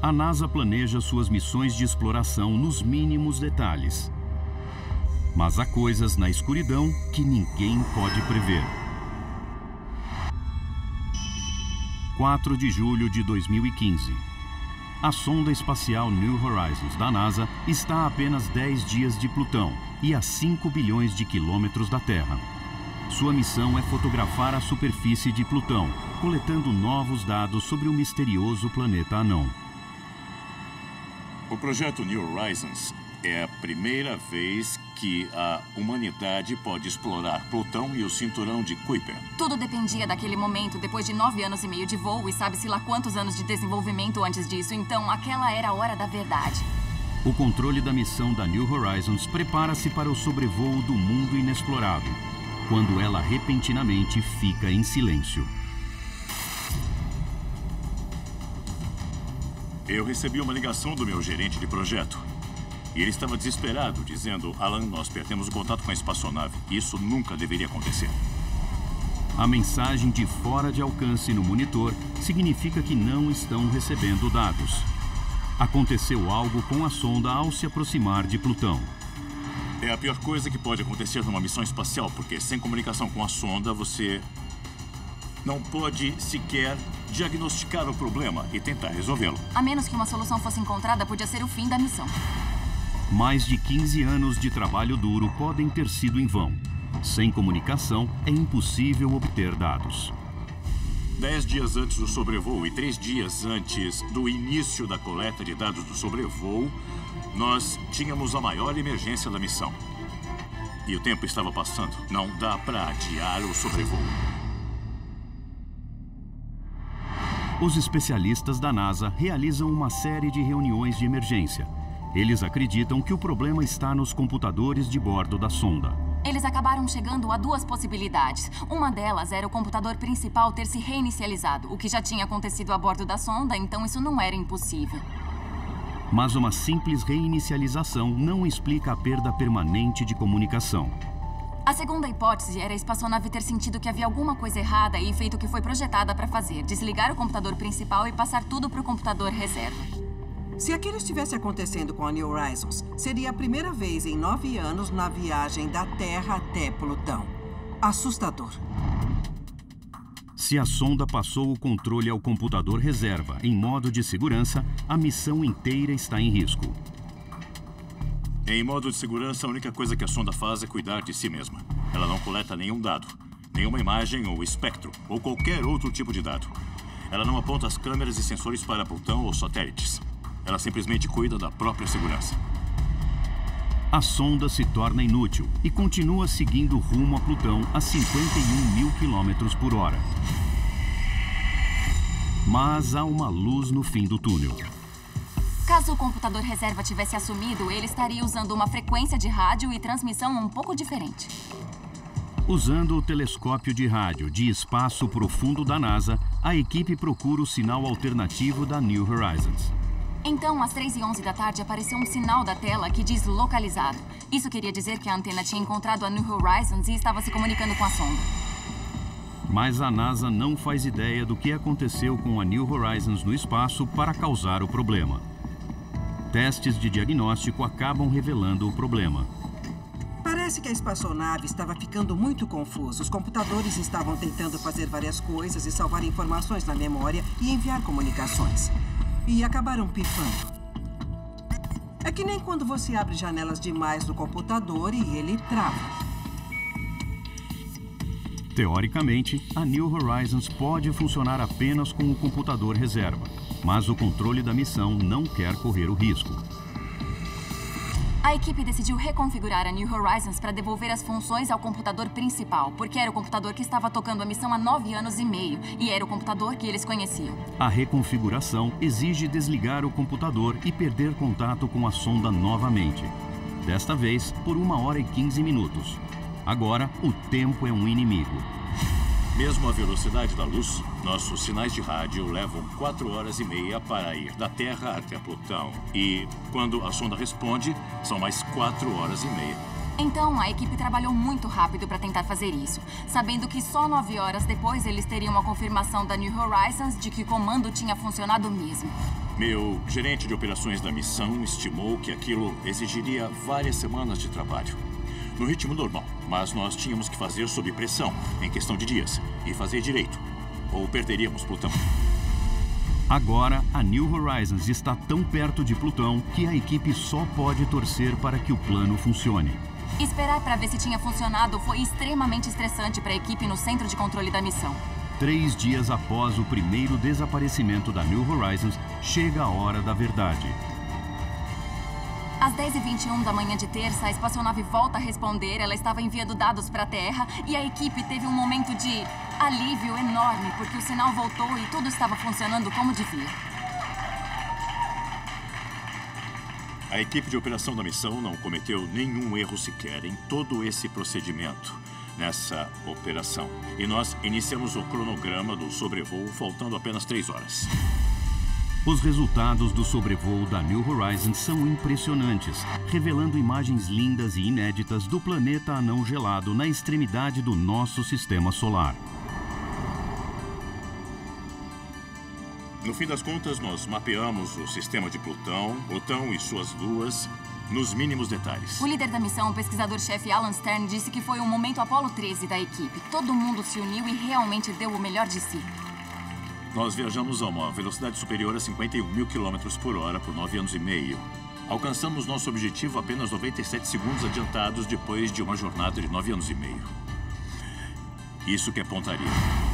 A NASA planeja suas missões de exploração nos mínimos detalhes. Mas há coisas na escuridão que ninguém pode prever. 4 de julho de 2015. A sonda espacial New Horizons da NASA está a apenas 10 dias de Plutão e a 5 bilhões de quilômetros da Terra. Sua missão é fotografar a superfície de Plutão, coletando novos dados sobre o misterioso planeta anão. O projeto New Horizons é a primeira vez que a humanidade pode explorar Plutão e o cinturão de Kuiper. Tudo dependia daquele momento, depois de 9 anos e meio de voo e sabe-se lá quantos anos de desenvolvimento antes disso. Então, aquela era a hora da verdade. O controle da missão da New Horizons prepara-se para o sobrevoo do mundo inexplorado, quando ela repentinamente fica em silêncio. Eu recebi uma ligação do meu gerente de projeto. E ele estava desesperado, dizendo: Alan, nós perdemos o contato com a espaçonave. Isso nunca deveria acontecer. A mensagem de fora de alcance no monitor significa que não estão recebendo dados. Aconteceu algo com a sonda ao se aproximar de Plutão. É a pior coisa que pode acontecer numa missão espacial, porque sem comunicação com a sonda, você não pode sequer diagnosticar o problema e tentar resolvê-lo. A menos que uma solução fosse encontrada, podia ser o fim da missão. Mais de 15 anos de trabalho duro podem ter sido em vão. Sem comunicação, é impossível obter dados. 10 dias antes do sobrevoo e 3 dias antes do início da coleta de dados do sobrevoo, nós tínhamos a maior emergência da missão. E o tempo estava passando. Não dá para adiar o sobrevoo. Os especialistas da NASA realizam uma série de reuniões de emergência. Eles acreditam que o problema está nos computadores de bordo da sonda. Eles acabaram chegando a 2 possibilidades. Uma delas era o computador principal ter se reinicializado, o que já tinha acontecido a bordo da sonda, então isso não era impossível. Mas uma simples reinicialização não explica a perda permanente de comunicação. A segunda hipótese era a espaçonave ter sentido que havia alguma coisa errada e feito o que foi projetada para fazer, desligar o computador principal e passar tudo para o computador reserva. Se aquilo estivesse acontecendo com a New Horizons, seria a primeira vez em 9 anos na viagem da Terra até Plutão. Assustador. Se a sonda passou o controle ao computador reserva em modo de segurança, a missão inteira está em risco. Em modo de segurança, a única coisa que a sonda faz é cuidar de si mesma. Ela não coleta nenhum dado, nenhuma imagem ou espectro, ou qualquer outro tipo de dado. Ela não aponta as câmeras e sensores para Plutão ou satélites. Ela simplesmente cuida da própria segurança. A sonda se torna inútil e continua seguindo rumo a Plutão a 51 mil quilômetros por hora. Mas há uma luz no fim do túnel. Caso o computador reserva tivesse assumido, ele estaria usando uma frequência de rádio e transmissão um pouco diferente. Usando o telescópio de rádio de espaço profundo da NASA, a equipe procura o sinal alternativo da New Horizons. Então, às 3h11 da tarde, apareceu um sinal da tela que diz localizado. Isso queria dizer que a antena tinha encontrado a New Horizons e estava se comunicando com a sonda. Mas a NASA não faz ideia do que aconteceu com a New Horizons no espaço para causar o problema. Testes de diagnóstico acabam revelando o problema. Parece que a espaçonave estava ficando muito confusa. Os computadores estavam tentando fazer várias coisas e salvar informações na memória e enviar comunicações. E acabaram pifando. É que nem quando você abre janelas demais no computador e ele trava. Teoricamente, a New Horizons pode funcionar apenas com o computador reserva, mas o controle da missão não quer correr o risco. A equipe decidiu reconfigurar a New Horizons para devolver as funções ao computador principal, porque era o computador que estava tocando a missão há 9 anos e meio, e era o computador que eles conheciam. A reconfiguração exige desligar o computador e perder contato com a sonda novamente. Desta vez, por 1 hora e 15 minutos. Agora, o tempo é um inimigo. Mesmo a velocidade da luz, nossos sinais de rádio levam 4 horas e meia para ir da Terra até Plutão. E, quando a sonda responde, são mais 4 horas e meia. Então, a equipe trabalhou muito rápido para tentar fazer isso, sabendo que só 9 horas depois eles teriam a confirmação da New Horizons de que o comando tinha funcionado mesmo. Meu gerente de operações da missão estimou que aquilo exigiria várias semanas de trabalho. No ritmo normal, mas nós tínhamos que fazer sob pressão, em questão de dias, e fazer direito, ou perderíamos Plutão. Agora, a New Horizons está tão perto de Plutão que a equipe só pode torcer para que o plano funcione. Esperar para ver se tinha funcionado foi extremamente estressante para a equipe no centro de controle da missão. 3 dias após o primeiro desaparecimento da New Horizons, chega a hora da verdade. Às 10h21 da manhã de terça, a espaçonave volta a responder. Ela estava enviando dados para a Terra e a equipe teve um momento de alívio enorme, porque o sinal voltou e tudo estava funcionando como devia. A equipe de operação da missão não cometeu nenhum erro sequer em todo esse procedimento nessa operação. E nós iniciamos o cronograma do sobrevoo faltando apenas 3 horas. Os resultados do sobrevoo da New Horizons são impressionantes, revelando imagens lindas e inéditas do planeta anão gelado na extremidade do nosso sistema solar. No fim das contas, nós mapeamos o sistema de Plutão e suas luas nos mínimos detalhes. O líder da missão, o pesquisador-chefe Alan Stern, disse que foi um momento Apollo 13 da equipe. Todo mundo se uniu e realmente deu o melhor de si. Nós viajamos a uma velocidade superior a 51 mil quilômetros por hora por 9 anos e meio. Alcançamos nosso objetivo apenas 97 segundos adiantados depois de uma jornada de 9 anos e meio. Isso que é pontaria.